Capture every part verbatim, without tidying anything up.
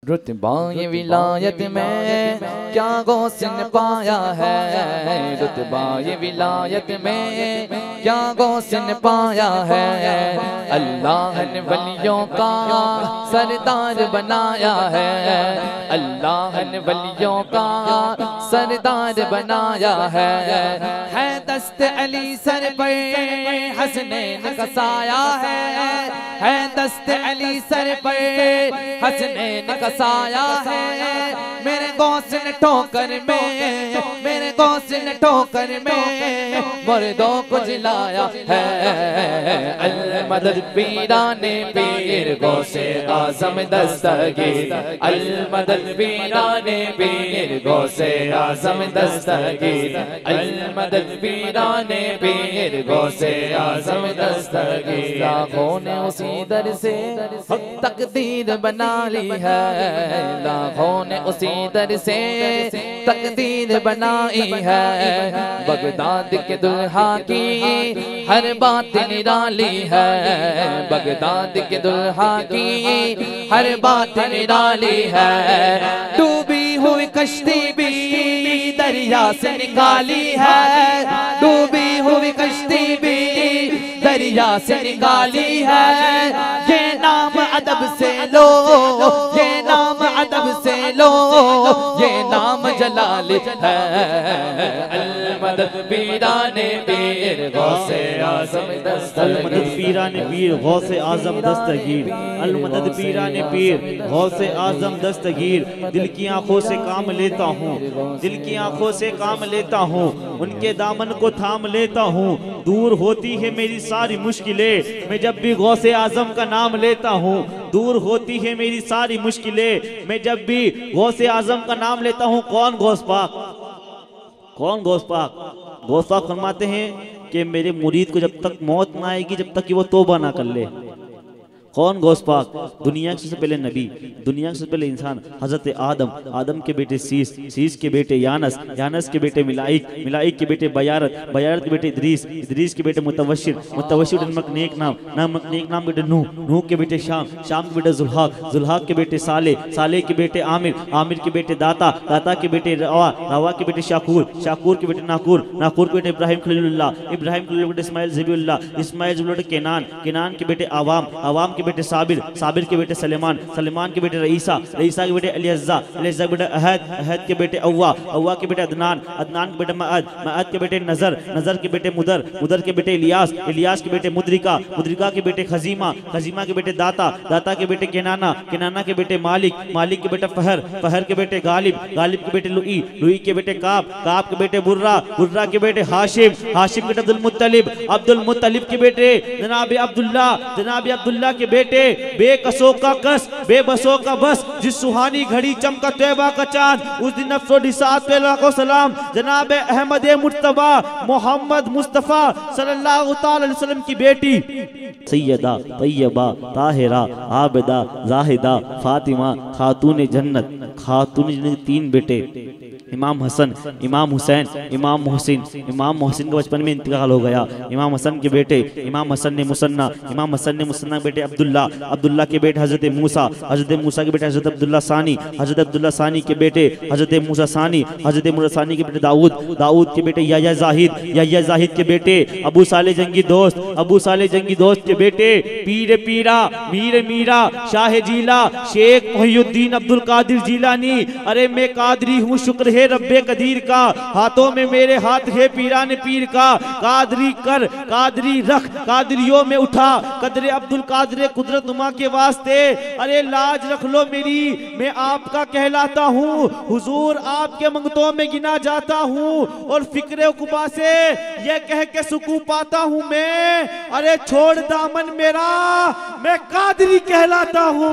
रुतबाए विलायत में क्या गौस ने पाया है, रुतबाए विलायत में क्या गौस ने पाया है। अल्लाह ने वलियों का सरदार बनाया है, अल्लाह ने वलियों का सरदार बनाया है। है दस्त अली सर पर हसनैन का साया है, है दस्त अली सर पर हसनैन का साया है। मेरे गौस ने ठोकर में, मेरे गौस ने ठोकर में मुर्दों को जिलाया है। अल मदद पीराने पीर गौसे आज़म दस्तगीर, अल मदद पीराने पीर गौसे आज़म दस्तगीर, अल मदद पीराने पीर गौसे आज़म दस्तगीर। लाखों ने उसी दर से तकदीर बना ली है, लाखों ने उसी दर से तकदीर बनाई है। बगदाद के दुल्हा की हर बात निराली है, बगदाद के दुल्हा की हर बात निराली है। डूबी हुई कश्ती भी दरिया से निकाली है, डूबी हुई कश्ती भी दरिया से निकाली है। ये नाम अदब से लो, ये नाम अदब से लो, ये नाम जलाल है। अल मदद पीराने पीर गौसे आज़म दस्तगीर, अल मदद पीराने पीर गौसे आज़म दस्तगीर, अल मदद पीराने पीर गौसे आज़म दस्तगीर। दिल की आंखों से काम लेता हूँ, दिल की आंखों से काम लेता हूँ, उनके दामन को थाम लेता हूँ। दूर होती है मेरी सारी मुश्किलें मैं जब भी गौसे आज़म का नाम लेता हूँ, दूर होती है मेरी सारी मुश्किलें मैं जब भी गौसे आज़म का नाम लेता हूँ। कौन गौस पाक, कौन गौस पाक? गौस पाक फरमाते हैं कि मेरे मुरीद को जब तक मौत ना आएगी जब तक कि वो तौबा ना कर ले। कौन गौस पाक? दुनिया के सबसे पहले नबी, दुनिया के सबसे पहले इंसान हजरत आदम, आदम के बेटे सीस, सीस के बेटे यानस, यानस के बेटे मिलाइक, मिलाइक के बेटे बयारत, बयारत के बेटे इदरीस, इदरीस के बेटे मुतवशिर, मुतवशिर नमक नेक नाम, नमक नेक नाम बेटे नूह, नूह के बेटे शाम, शाम के बेटे जुल्हाक, जुल्हाक के बेटे साले, साले के बेटे आमिर, आमिर के बेटे दाता, दाता के बेटे रवा, रवा के बेटे शाकूर, शाकूर के बेटे नाकूर, नाकूर के बेटे इब्राहिम खलीलुल्लाह, इब्राहिम के बेटे इस्माइल ज़बीउल्लाह, इस्माइल के बेटे केनान, केनान के बेटे आवाम, आवाम के बेटे साबिर, साबिर के बेटे सलेमान, सलेमान के बेटे रईसा, रईसा के बेटे अलियज़्ज़ा, अलियज़्ज़ा के बेटे अहद, अहद के बेटे अव्वा, अव्वा के बेटे अदनान, अदनान के बेटे मअद, मअद के बेटे नज़र, नज़र के बेटे मुदर, मुदर के बेटे इलियास, इलियास के बेटे मुद्रिका, मुद्रिका के बेटे खजीमा, खजीमा के बेटे दाता, दाता के बेटे केनाना, केनाना के बेटे मालिक, मालिक के बेटे फहर, फहर के बेटे गालिब, गालिब के बेटे लुई, लुई के बेटे काब, काब के बेटे बुर्रा, बुर्रा के बेटे हाशिम, हाशिम के बेटे अब्दुल मुत्तलिब, अब्दुल मुत्तलिब के बेटे जनाब अब्दुल्ला, जनाब अब्दुल्ला के बेटे बेकसों का कस, बेबसों का बस, जिस सुहानी घड़ी चमका तैयबा का चांद, उस दिन अफसो निसात पे लाखों सलाम जनाब अहमद मुर्तबा मोहम्मद मुस्तफ़ा सल्लल्लाहु अलैहि वसल्लम की बेटी सैयदा तैयबा ताहिरा आबिदा जाहिदा फातिमा खातून जन्नत, खातून जन्नत तीन बेटे इमाम हसन, इमाम हुसैन, इमाम मोहसिन। इमाम मोहसिन का बचपन में इंतकाल हो गया। इमाम हसन के बेटे इमाम हसन ने मुसन्ना, इमाम हसन ने मुसन्ना बेटे अब्दुल्ला, अब्दुल्ला के बेटे हजरत मूसा, हजरत मूसा के बेटे हजरत अब्दुल्ला सानी, हजरत अब्दुल्ला सानी के बेटे हजरत मूसा सानी, हजरत मूसा सानी के बेटे दाऊद, दाऊद के बेटे याह्या जाहिद, याह्या जाहिद के बेटे अबू साले जंगी दोस्त, अबू साले जंगी दोस्त के बेटे पीर पीरा, मीर मीरा, शाह जीला, शेख मोहिउद्दीन अब्दुल कादिर जीलानी। अरे मैं कादरी हूँ शुक्र है रब्बे कदीर का, हाथों में मेरे हाथ है पीरान पीर का। कादरी कर कादरी रख, कादरियों में उठा, कदरे अब्दुल कादर कुदरत नुमा के वास्ते। अरे लाज रख लो मेरी, मैं आपका कहलाता हूँ, हुजूर आपके मंगतों में गिना जाता हूँ, और फिक्रे उकुबा से ये कह के सुकून पाता हूँ मैं। अरे छोड़ दामन मेरा, मैं कादरी कहलाता हूँ।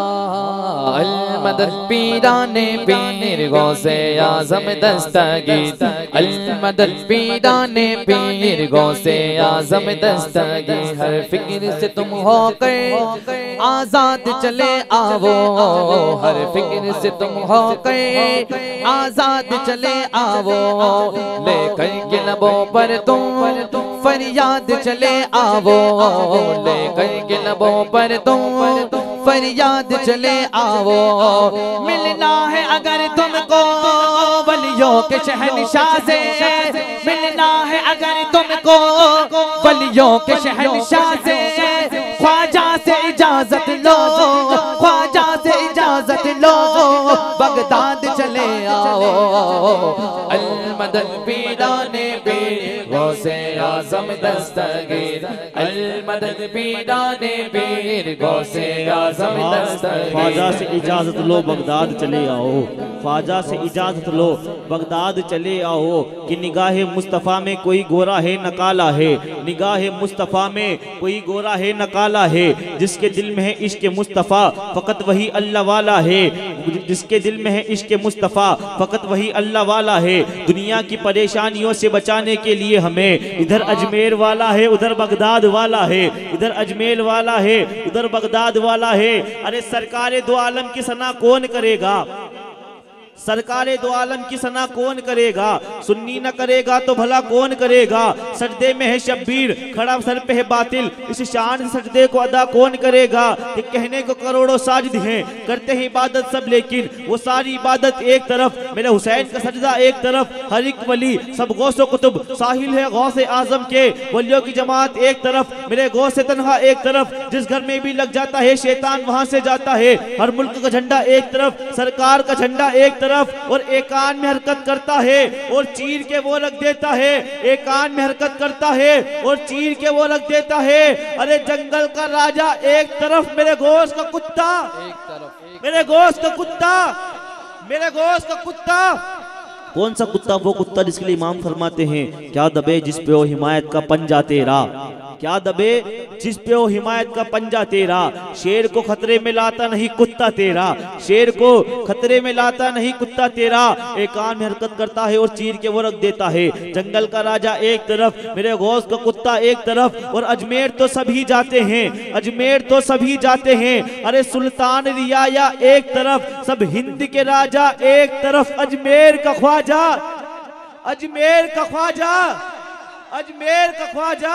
अल मदद पीराने पीर गौसे आज़म दस्तगीर, अल मदद पीराने पीर गौसे आज़म दस्तगीर। हर फिक्र से तुम होकर आजाद चले आवो, हर फिक्र से तुम होकर आजाद चले आवो, लेकर के लबों पर तुम फरियाद चले आवो, लेकर के लबों पर तुम फरियाद चले आओ, मिलना है अगर तुमको वलियों के शहंशाह से, मिलना है अगर तुमको वलियों के शहंशाह से, ख्वाजा से इजाजत लो, ख्वाजा से इजाजत लो, बगदाद चले आओ। अल मदद पीराने पीर गौसे आज़म दस्तगीर, अल मदद पीराने पीर गौसे आज़म दस्तगीर। ख्वाजा से इजाजत लो बगदाद चले आओ, ख्वाजा से इजाजत लो बगदाद चले आओ कि निगाहे मुस्तफ़ा में कोई गोरा है न काला है, निगाहे मुस्तफ़ा में कोई गोरा है न काला है, जिसके दिल में है इश्क मुस्तफ़ा फ़कत वही अल्लाह वाला है, जिसके दिल में है इश्क मुस्तफ़ा फ़कत वही अल्लाह वाला है। दुनिया की परेशानियों से बचाने के लिए हमें इधर अजमेर वाला है उधर बगदाद वाला है, इधर अजमेर वाला है उधर बगदाद वाला है। अरे सरकारे दो आलम की सना कौन करेगा, सरकारे दो आलम की सना कौन करेगा, सुन्नी न करेगा तो भला कौन करेगा। सजदे में है शब्बीर खड़ा सर पे है बातिल, इस शान सजदे को अदा कौन करेगा। कि कहने को करोड़ों साजिद हैं करते हैं इबादत सब, लेकिन वो सारी इबादत एक तरफ, मेरे हुसैन का सजदा एक तरफ, हर एक वली सब गौसो कुतुब साहिल है गौसे आजम के, वलियों की जमात एक तरफ, मेरे गौसे तन्हा एक तरफ, जिस घर में भी लग जाता है शैतान वहां से जाता है। हर मुल्क का झंडा एक तरफ, सरकार का झंडा एक तरफ, और एक कान में हरकत करता है और चीर के वो रख देता है, एक कान में हरकत करता है और चीर के वो रख देता है। अरे जंगल का राजा एक तरफ, मेरे गोश्त का कुत्ता एक तरफ, मेरे गोश्त का कुत्ता, मेरे गोश्त का कुत्ता। कौन सा कुत्ता? वो कुत्ता जिसके लिए इमाम फरमाते हैं क्या दबे जिस पे हो हिमायत का पंजा तेरा, क्या दबे जिस पे हो हिमायत का पंजा तेरा। शेर को खतरे में लाता नहीं कुत्ता तेरा, शेर को खतरे में लाता नहीं कुत्ता तेरा, एक कान में हरकत करता है और चीर के वो रख देता है। जंगल का राजा एक तरफ, मेरे गौस का कुत्ता एक तरफ, और अजमेर तो सभी जाते हैं, अजमेर तो सभी जाते हैं। अरे सुल्तान रियाया एक तरफ, सब हिंद के राजा एक तरफ, अजमेर का ख्वाजा, अजमेर का ख्वाजा, अजमेर का ख्वाजा।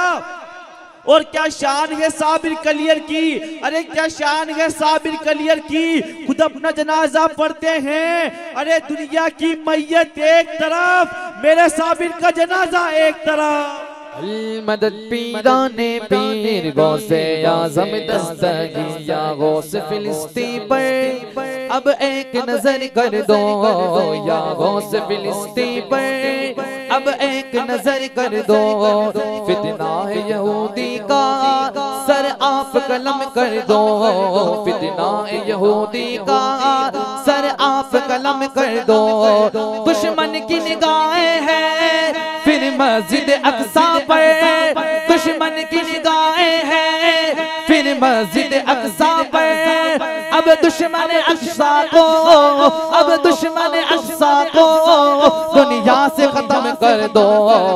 और क्या शान है साबिर कलियर की, अरे क्या शान है साबिर कलियर की, खुद अपना जनाजा पढ़ते हैं। अरे दुनिया की मैयत एक तरफ, मेरे साबिर का जनाजा एक तरफ। मदद पीराने पीर गौसे आज़म दस्तगीर, या गौसे फिलिस्तीन पर अब एक नजर कर दो, या गौसे फिलिस्तीन पर अब एक नजर कर दो। फितना है यहूदी का सर आप कलम कर दो, फितना है यहूदी का सर आप कलम कर दो। दुश्मन की निगाहें हैं फिर मस्जिद अक्सा पर, दुश्मन की निगाहें हैं फिर मस्जिद अक्सा पर। अब दुश्मन अक्सा को, अब दुश्मन अक्सा को दुनिया से खत्म कर दो।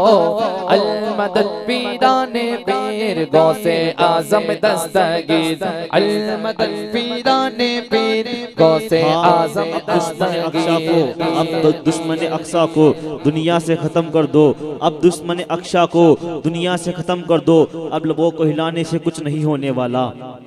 अल मदद पीराने पीर गौसे आज़म दस्तगीर, अल मदद पीराने पीर गौसे आज़म दस्तगीर। अब तो दुश्मन अक्सा को दुनिया से खत्म कर दो, अब दुश्मन अक्सा को दुनिया से खत्म कर दो। अब लोगों को हिलाने से कुछ नहीं होने वाला,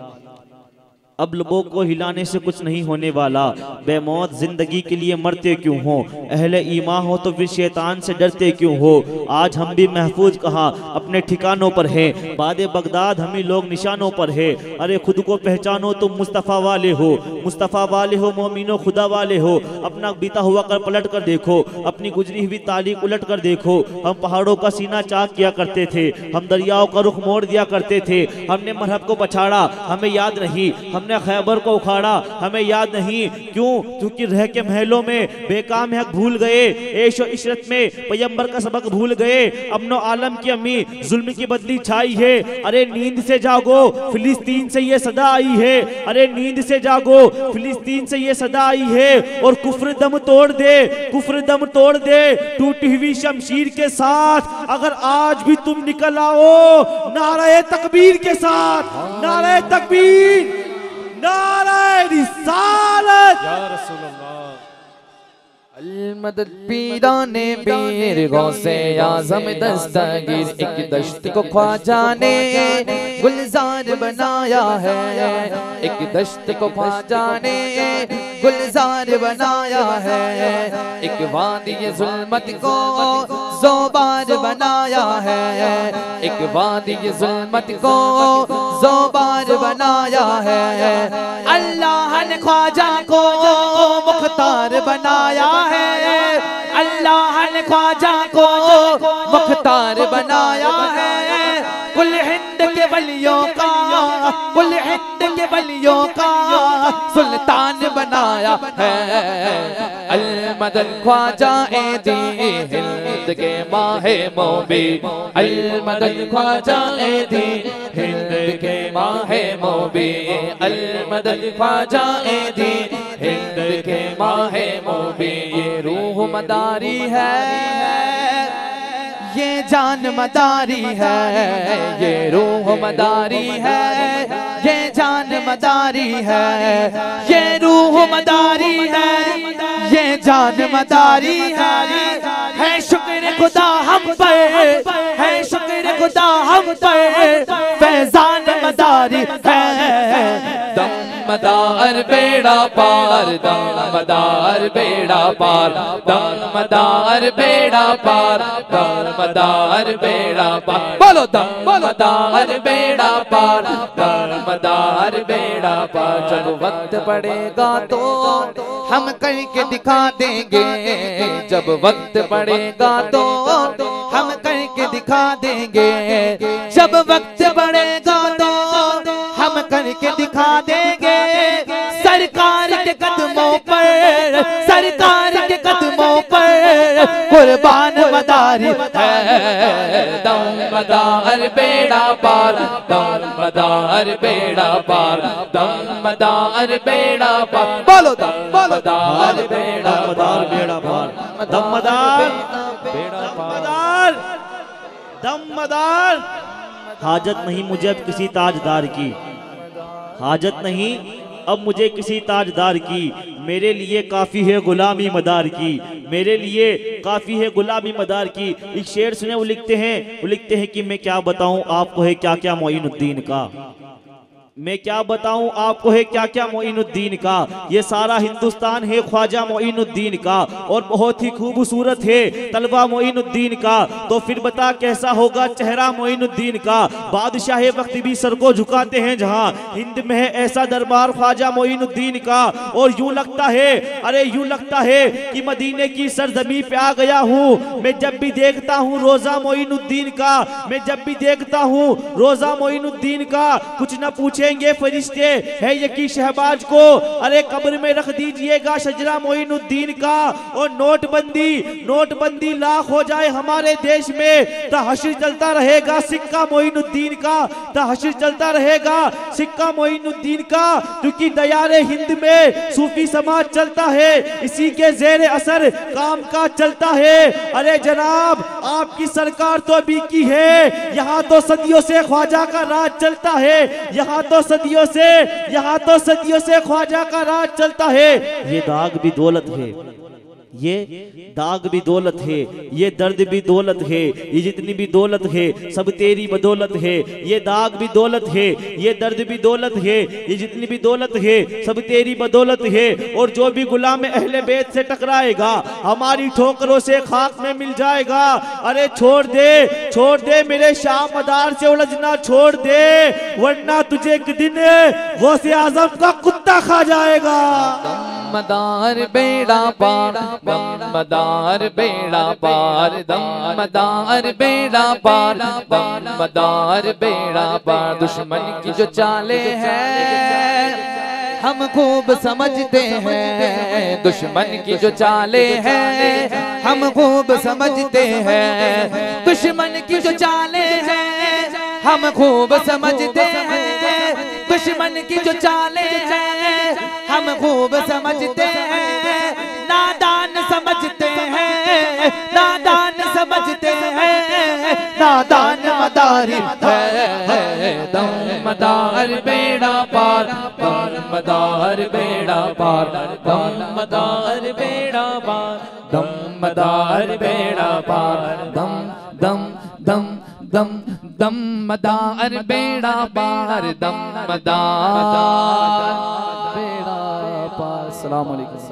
अब लोगों को हिलाने से कुछ नहीं होने वाला। बेमौत जिंदगी के लिए मरते क्यों हो, अहले ईमान हो तो फिर शैतान से डरते क्यों हो। आज हम भी महफूज कहाँ अपने ठिकानों पर हैं, बादे बगदाद हम ही लोग निशानों पर है। अरे खुद को पहचानो तुम मुस्तफ़ा वाले हो, मुस्तफ़ा वाले हो, मोमिनो खुदा वाले हो। अपना बीता हुआ कर पलट कर देखो, अपनी गुजरी हुई तारीख उलट कर देखो। हम पहाड़ों का सीना चाक किया करते थे, हम दरियाओं का रुख मोड़ दिया करते थे। हमने मरहब को पछाड़ा, हमें याद नहीं, हमने खैबर को उखाड़ा, हमें याद नहीं। क्यों? क्योंकि रह के महलों में बेकाम हक भूल गए, ऐशो इशरत में पैगंबर का सबक भूल गए। अमनो आलम की अम्मी जुल्म की बदली छाई है। अरे नींद से जागो, फिलिस्तीन से ये सदा आई है। अरे नींद से जागो, फिलिस्तीन से ये सदा आई है। और कुफ्र दम तोड़ दे, कुफ्र दम तोड़ दे टूटी हुई शमशीर के साथ। अगर आज भी तुम निकल आओ नारे तकबीर के साथ, नारे तकबीर, नारे रिसालत, या रसूल अल्लाह। अलमदद पीराने पीर गौसे आज़म दस्तगीर, एक दश्त को ख्वाजा ने गुलजार बनाया है, एक दश्त को ख्वाजा ने गुलजार बनाया है, एक वादी जुल्मत को ज़ोबार बनाया है, एक वादी जुल्मत को ज़ोबार बनाया है। अल्लाह ने ख्वाजा को मुख्तार बनाया है, अल्लाह ने ख्वाजा को मुख्तार बनाया है। कुल हिंद के वलियों का, कुल हिंद के वलियों का सुल्तान बनाया है। अलमदद ख्वाजा ए दी हिंद के माहे मोबी, अलमदद ख्वाजा ए दी हिंद के माहे मोबी, अलमदद ख्वाजा ए दी हिंद के माहे मोबी। ये रूह मदारी है, ये जान मदारी है, ये रूह मदारी है, ये जान मदारी है, ये रूह मदारी है, ये जान मदारी है। है शुक्र खुदा हम पर, है शुक्र खुदा हम पर, फैजान मदारी है। दम मदार बेड़ा पार, दम मदार बेड़ा पार, दम मदार बेड़ा पार, दम मदार बेड़ा पार। बोलो दम मदार बेड़ा पार, दम मदार बेड़ा पार। जब वक्त पड़ेगा तो हम करके दिखा देंगे, जब वक्त पड़ेगा तो हम करके दिखा देंगे, जब वक्त पड़ेगा तो हम करके दिखा देंगे। सरकार के कदमों पर, सरकार के कदमों पर कुर्बान मदारी है। दम मदार बेड़ा पार, दम मदार बेड़ा पार, दम मदार बेड़ा पार। बोलो दम मदार बेड़ा मदार बेड़ा पार, दम मदार बेड़ा पार, दम मदार। हाजत नहीं मुझे अब किसी ताजदार की, हाजत नहीं अब मुझे किसी ताजदार की, मेरे लिए काफ़ी है गुलामी मदार की, मेरे लिए काफ़ी है गुलामी मदार की। एक शेर सुने, वो लिखते हैं, वो लिखते हैं कि मैं क्या बताऊं आपको है क्या क्या मोइनुद्दीन का, मैं क्या बताऊं आपको है क्या क्या मोइनुद्दीन का। ये सारा हिंदुस्तान है ख्वाजा मोइनुद्दीन का, और बहुत ही खूबसूरत है तलबा मोइनुद्दीन का। तो फिर बता कैसा होगा चेहरा मोइनुद्दीन का। बादशाह वक्त भी सर को झुकाते हैं जहां, हिंद में है ऐसा दरबार ख्वाजा मोइनुद्दीन का। और यूं लगता है, अरे यूं लगता है कि मदीने की सरजमी पे आ गया हूँ। मैं जब भी देखता हूँ रोजा मोइनुद्दीन का, मैं जब भी देखता हूँ रोजा मोइनुद्दीन का, कुछ न पूछे फरिश्ते है यकी शहबाज को, अरे कब्र में रख दीजिएगा शजरा मोइनुद्दीन का। और नोटबंदी, नोटबंदी लाख हो जाए हमारे देश में, तो हश्र चलता रहेगा सिक्का मोइनुद्दीन का, तो हश्र चलता रहेगा सिक्का मोइनुद्दीन का। क्योंकि दयारे हिंद में सूफी समाज चलता है, इसी के जेर असर काम का चलता है। अरे जनाब आपकी सरकार तो अभी की है, यहाँ तो सदियों से ख्वाजा का राज चलता है, यहाँ तो सदियों से, यहाँ तो सदियों से ख्वाजा का राज चलता है। ये दाग भी दौलत है, ये दाग भी दौलत है, ये दर्द भी दौलत है, ये जितनी भी दौलत है सब तेरी बदौलत है। ये दाग भी दौलत है, ये दर्द भी दौलत है, ये जितनी भी दौलत है सब तेरी बदौलत है। और जो भी गुलाम अहले बैत से टकराएगा हमारी ठोकरों से खाक में मिल जाएगा। अरे छोड़ दे, छोड़ दे मेरे शाह मदार से उलझना छोड़ दे, वरना तुझे एक दिन गौसे आजम का कुत्ता खा जाएगा। मदार बेड़ा पार, दम मदार बेड़ा पार, दम मदार बेड़ा पार, दम मदार बेड़ा पार। दुश्मन की जो चाले हैं हम खूब समझते हैं, दुश्मन की जो चाले हैं हम खूब समझते हैं, दुश्मन की जो चाले हैं हम खूब समझते हैं, दुश्मन की जो चाले हैं हम खूब समझते हैं। नादान समझते हैं, नादान समझते हैं, नादान मदारी है। दम मदार बेड़ा पार, दम मदार बेड़ा पार, दम मदार बेड़ा पार। मदार बेड़ा पार दम दम दम दम दम मदार बेड़ा पार दम मदार बेड़ा पार। अस्सलाम वालेकुम।